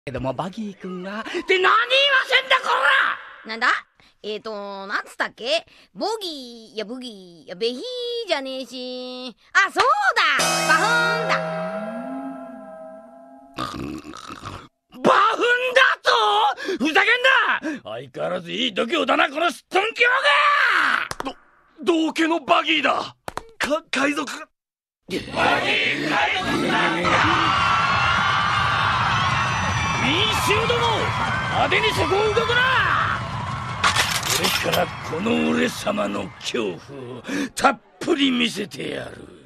けどもバギー君がって何言いませんだこら。 なんだなんつったっけ？ボギー、いやブギー、いやベヒーじゃねえし。あ、そうだ！バフーンだ！ バフンだと？ふざけんな！相変わらずいい度胸だなこのすっとんきょうが！ 道家のバギーだ。海賊。バギー海賊だ！ 民衆ども派手にそこを動くな！これからこの俺様の恐怖をたっぷり見せてやる。